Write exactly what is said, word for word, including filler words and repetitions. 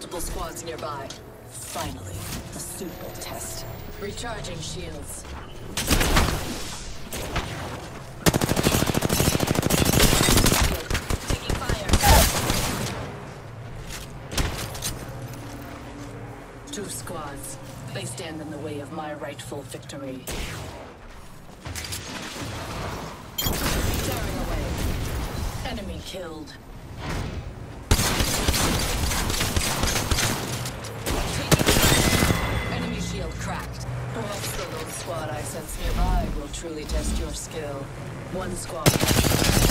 multiple squads nearby. Finally, the suit will test. Recharging shields. Taking fire. Two squads. They stand in the way of my rightful victory. Tearing away. Enemy killed. Enemy shield cracked. Perhaps the lone squad I sense nearby will truly test your skill. One squad.